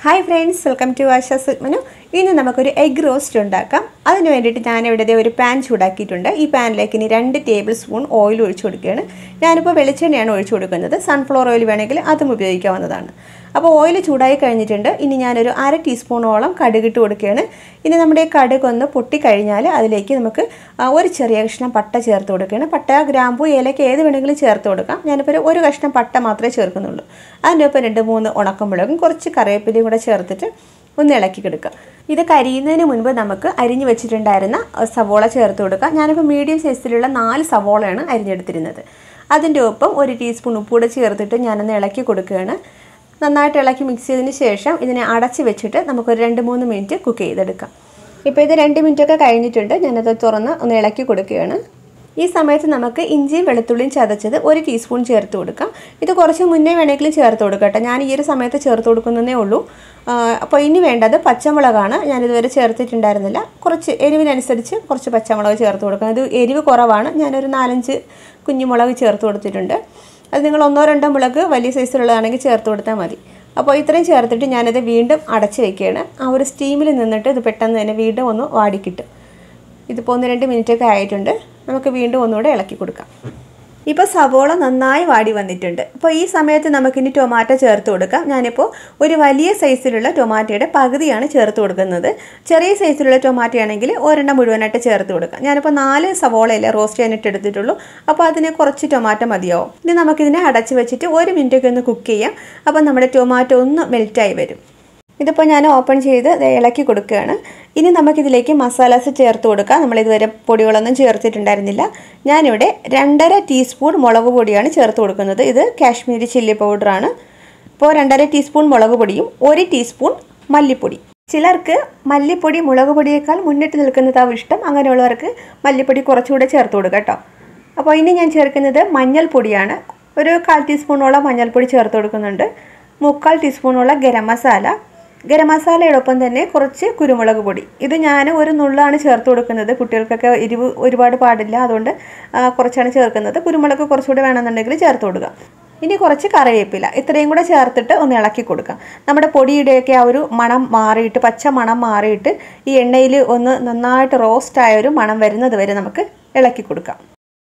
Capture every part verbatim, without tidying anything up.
Hi friends, welcome to Asha's Menu. ഇന്ന് നമുക്ക് ഒരു എഗ് റോസ്റ്റ് ഉണ്ടാക്കാം. അതിനു വേണ്ടിയിട്ട് ഞാൻ ഇവിടെ ഒരു പാൻ ചൂടാക്കിയിട്ടുണ്ട്. ഈ പാനിലേക്ക് ഇനി രണ്ട് ടേബിൾ സ്പൂൺ ഓയിൽ ഒഴിച്ചു കൊടുക്കുകയാണ്. ഞാനിപ്പോൾ വെളിച്ചെണ്ണയാണ് ഒഴിച്ചു കൊടുക്കുന്നത്. സൺഫ്ലവർ ഓയിൽ വേണമെങ്കിൽ അതും ഉപയോഗിക്കാവുന്നതാണ്. അപ്പോൾ ഓയിൽ ചൂടായി കഴിഞ്ഞിട്ടുണ്ട്. ഇനി ഞാനൊരു അര ടീസ്പൂണോളം കടുക് ഇട്ട് കൊടുക്കുകയാണ്. ഇനി നമ്മുടെ കടുക് ഒന്ന് പൊട്ടിക്കഴിഞ്ഞാൽ അതിലേക്ക് നമുക്ക് ഒരു ചെറിയ കഷ്ണം പട്ട ചേർത്ത് കൊടുക്കുകയാണ്. പട്ട, ഗ്രാമ്പൂ, ഏലക്ക ഏത് വേണമെങ്കിലും ചേർത്ത് കൊടുക്കാം. ഞാനിപ്പോൾ ഒരു കഷ്ണം പട്ട മാത്രമേ ചേർക്കുന്നുള്ളൂ. അതിൻ്റെ ഒപ്പം രണ്ട് മൂന്ന് ഉണക്കമുളകും കുറച്ച് കറിവേപ്പിലയും കൂടെ ചേർത്തിട്ട് ഒന്ന് ഇളക്കി കൊടുക്കുക. ഇത് കരിയുന്നതിന് മുൻപ് നമുക്ക് അരിഞ്ഞു വെച്ചിട്ടുണ്ടായിരുന്ന സവോള ചേർത്ത് കൊടുക്കാം. ഞാനിപ്പോൾ മീഡിയം സൈസിലുള്ള നാല് സവോളയാണ് അരിഞ്ഞെടുത്തിരുന്നത്. അതിൻ്റെ ഒപ്പം ഒരു ടീസ്പൂൺ ഉപ്പൂടെ ചേർത്തിട്ട് ഞാനൊന്ന് ഇളക്കി കൊടുക്കുകയാണ്. നന്നായിട്ട് ഇളക്കി മിക്സ് ചെയ്തതിന് ശേഷം ഇതിനെ അടച്ച് വെച്ചിട്ട് നമുക്കൊരു രണ്ട് മൂന്ന് മിനിറ്റ് കുക്ക് ചെയ്തെടുക്കാം. ഇപ്പോൾ ഇത് രണ്ട് മിനിറ്റൊക്കെ കഴിഞ്ഞിട്ടുണ്ട്. ഞാനത് തുറന്ന് ഒന്ന് ഇളക്കി കൊടുക്കുകയാണ്. ഈ സമയത്ത് നമുക്ക് ഇഞ്ചിയും വെളുത്തുള്ളിയും ചതച്ചത് ഒരു ടീസ്പൂൺ ചേർത്ത് കൊടുക്കാം. ഇത് കുറച്ച് മുന്നേ വേണമെങ്കിലും ചേർത്ത് കൊടുക്കാം കേട്ടോ. ഞാൻ ഈ ഒരു സമയത്ത് ചേർത്ത് കൊടുക്കുന്നതേ ഉള്ളൂ. അപ്പോൾ ഇനി വേണ്ടത് പച്ചമുളകാണ്. ഞാനിതുവരെ ചേർത്തിട്ടുണ്ടായിരുന്നില്ല. കുറച്ച് എരിവിനനുസരിച്ച് കുറച്ച് പച്ചമുളക് ചേർത്ത് കൊടുക്കണം. ഇത് എരിവ് കുറവാണ്. ഞാനൊരു നാലഞ്ച് കുഞ്ഞുമുളക് ചേർത്ത് കൊടുത്തിട്ടുണ്ട്. അത് നിങ്ങൾ ഒന്നോ രണ്ടോ മുളക് വലിയ സൈസിലുള്ളതാണെങ്കിൽ ചേർത്ത് കൊടുത്താൽ മതി. അപ്പോൾ ഇത്രയും ചേർത്തിട്ട് ഞാനിത് വീണ്ടും അടച്ച് വയ്ക്കുകയാണ്. ആ ഒരു സ്റ്റീമിൽ നിന്നിട്ട് ഇത് പെട്ടെന്ന് തന്നെ വീണ്ടും ഒന്ന് വാടിക്കിട്ടും. ഇതിപ്പോൾ ഒന്ന് രണ്ട് മിനിറ്റൊക്കെ ആയിട്ടുണ്ട്. നമുക്ക് വീണ്ടും ഒന്നുകൂടെ ഇളക്കി കൊടുക്കാം. ഇപ്പോൾ സവോള നന്നായി വാടി വന്നിട്ടുണ്ട്. അപ്പോൾ ഈ സമയത്ത് നമുക്കിനി ടൊമാറ്റോ ചേർത്ത് കൊടുക്കാം. ഞാനിപ്പോൾ ഒരു വലിയ സൈസിലുള്ള ടൊമാറ്റോയുടെ പകുതിയാണ് ചേർത്ത് കൊടുക്കുന്നത്. ചെറിയ സൈസിലുള്ള ടൊമാറ്റോ ആണെങ്കിൽ ഒരെണ്ണം മുഴുവനായിട്ട് ചേർത്ത് കൊടുക്കാം. ഞാനിപ്പോൾ നാല് സവോളയല്ലേ റോസ്റ്റ് ചെയ്യാനായിട്ട് എടുത്തിട്ടുള്ളൂ. അപ്പോൾ അതിന് കുറച്ച് ടൊമാറ്റോ മതിയാവും. ഇനി നമുക്കിതിനെ അടച്ച് വെച്ചിട്ട് ഒരു മിനിറ്റൊക്കെ ഒന്ന് കുക്ക് ചെയ്യാം. അപ്പോൾ നമ്മുടെ ടൊമാറ്റോ ഒന്ന് മെൽറ്റായി വരും. ഇതിപ്പോൾ ഞാൻ ഓപ്പൺ ചെയ്ത് ഇളക്കി കൊടുക്കുകയാണ്. ഇനി നമുക്കിതിലേക്ക് മസാലാസ് ചേർത്ത് കൊടുക്കാം. നമ്മളിതുവരെ പൊടികളൊന്നും ചേർത്തിട്ടുണ്ടായിരുന്നില്ല. ഞാനിവിടെ രണ്ടര ടീസ്പൂൺ മുളക് പൊടിയാണ് ചേർത്ത് കൊടുക്കുന്നത്. ഇത് കാശ്മീരി ചില്ലി പൗഡറാണ്. ഇപ്പോൾ രണ്ടര ടീസ്പൂൺ മുളക് പൊടിയും ഒരു ടീസ്പൂൺ മല്ലിപ്പൊടി. ചിലർക്ക് മല്ലിപ്പൊടി മുളക് പൊടിയേക്കാൾ മുന്നിട്ട് നിൽക്കുന്നതാവും ഇഷ്ടം. അങ്ങനെയുള്ളവർക്ക് മല്ലിപ്പൊടി കുറച്ചുകൂടെ ചേർത്ത് കൊടുക്കാം കേട്ടോ. അപ്പോൾ ഇനി ഞാൻ ചേർക്കുന്നത് മഞ്ഞൾപ്പൊടിയാണ്. ഒരു കാൽ ടീസ്പൂണോളം മഞ്ഞൾപ്പൊടി ചേർത്ത് കൊടുക്കുന്നുണ്ട്. മുക്കാൽ ടീസ്പൂണോളം ഗരം മസാല. ഗരം മസാലയോടൊപ്പം തന്നെ കുറച്ച് കുരുമുളക് പൊടി. ഇത് ഞാൻ ഒരു നുള്ളാണ് ചേർത്ത് കൊടുക്കുന്നത്. കുട്ടികൾക്കൊക്കെ എരിവ് ഒരുപാട് പാടില്ല, അതുകൊണ്ട് കുറച്ചാണ് ചേർക്കുന്നത്. കുരുമുളക് കുറച്ചുകൂടി വേണമെന്നുണ്ടെങ്കിൽ ചേർത്ത് കൊടുക്കുക. ഇനി കുറച്ച് കറിവേപ്പില. ഇത്രയും കൂടെ ചേർത്തിട്ട് ഒന്ന് ഇളക്കി കൊടുക്കാം. നമ്മുടെ പൊടിയുടെയൊക്കെ ആ ഒരു മണം മാറിയിട്ട്, പച്ച മണം മാറിയിട്ട് ഈ എണ്ണയിൽ ഒന്ന് നന്നായിട്ട് റോസ്റ്റായ ഒരു മണം വരുന്നത് വരെ നമുക്ക് ഇളക്കി കൊടുക്കാം.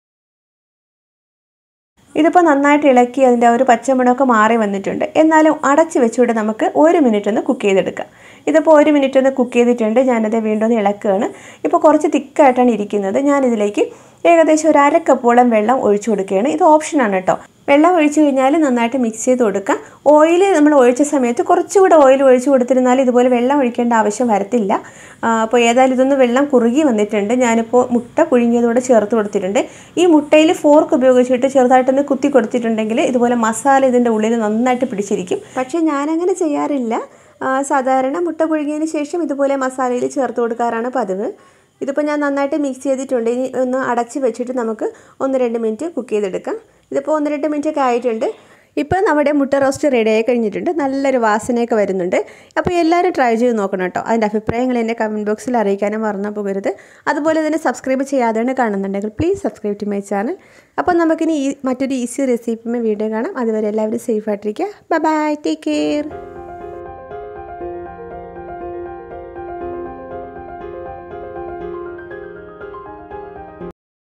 ഇതിപ്പോൾ നന്നായിട്ട് ഇളക്കി അതിൻ്റെ ഒരു പച്ചമണമൊക്കെ മാറി വന്നിട്ടുണ്ട്. എന്നാലും അടച്ച് വെച്ചുകൊണ്ട് നമുക്ക് ഒരു മിനിറ്റ് ഒന്ന് കുക്ക് ചെയ്തെടുക്കാം. ഇതിപ്പോൾ ഒരു മിനിറ്റ് ഒന്ന് കുക്ക് ചെയ്തിട്ടുണ്ട്. ഞാനത് വീണ്ടും ഒന്ന് ഇളക്കുകയാണ്. ഇപ്പോൾ കുറച്ച് തിക്കായിട്ടാണ് ഇരിക്കുന്നത്. ഞാനിതിലേക്ക് ഏകദേശം ഒരു അര കപ്പോളം വെള്ളം ഒഴിച്ചു കൊടുക്കുകയാണ്. ഇത് ഓപ്ഷനാണ് കേട്ടോ. വെള്ളം ഒഴിച്ചു കഴിഞ്ഞാൽ നന്നായിട്ട് മിക്സ് ചെയ്ത് കൊടുക്കാം. ഓയിൽ നമ്മൾ ഒഴിച്ച സമയത്ത് കുറച്ചുകൂടെ ഓയിൽ ഒഴിച്ചു കൊടുത്തിരുന്നാൽ ഇതുപോലെ വെള്ളം ഒഴിക്കേണ്ട ആവശ്യം വരത്തില്ല. അപ്പോൾ ഏതായാലും ഇതൊന്ന് വെള്ളം കുറുകി വന്നിട്ടുണ്ട്. ഞാനിപ്പോൾ മുട്ട പുഴുങ്ങിയതോടെ ചേർത്ത് കൊടുത്തിട്ടുണ്ട്. ഈ മുട്ടയിൽ ഫോർക്ക് ഉപയോഗിച്ചിട്ട് ചെറുതായിട്ടൊന്ന് കുത്തി കൊടുത്തിട്ടുണ്ടെങ്കിൽ ഇതുപോലെ മസാല ഇതിൻ്റെ ഉള്ളിൽ നന്നായിട്ട് പിടിച്ചിരിക്കും. പക്ഷേ ഞാനങ്ങനെ ചെയ്യാറില്ല. സാധാരണ മുട്ട പുഴുങ്ങിയതിന് ശേഷം ഇതുപോലെ മസാലയിൽ ചേർത്ത് കൊടുക്കാറാണ് പതിവ്. ഇതിപ്പോൾ ഞാൻ നന്നായിട്ട് മിക്സ് ചെയ്തിട്ടുണ്ട്. ഇനി ഒന്ന് അടച്ച് വെച്ചിട്ട് നമുക്ക് ഒന്ന് രണ്ട് മിനിറ്റ് കുക്ക് ചെയ്തെടുക്കാം. ഇതിപ്പോൾ ഒന്ന് രണ്ട് മിനിറ്റ് ഒക്കെ ആയിട്ടുണ്ട്. ഇപ്പോൾ നമ്മുടെ മുട്ട റോസ്റ്റ് റെഡി ആയി കഴിഞ്ഞിട്ടുണ്ട്. നല്ലൊരു വാസനയൊക്കെ വരുന്നുണ്ട്. അപ്പോൾ എല്ലാവരും ട്രൈ ചെയ്ത് നോക്കണം കേട്ടോ. അതിൻ്റെ അഭിപ്രായങ്ങൾ എൻ്റെ കമൻറ്റ് ബോക്സിൽ അറിയിക്കാനും മറന്നു പോകരുത്. അതുപോലെ തന്നെ സബ്സ്ക്രൈബ് ചെയ്യാതെയാണ് കാണുന്നുണ്ടെങ്കിൽ please subscribe to my channel. അപ്പോൾ നമുക്കിനി ഈ മറ്റൊരു ഈസി റെസിപ്പിയുമായി വീഡിയോ കാണാം. അതുവരെ എല്ലാവരും സേഫ് ആയിട്ടിരിക്കുക. Bye bye, take care.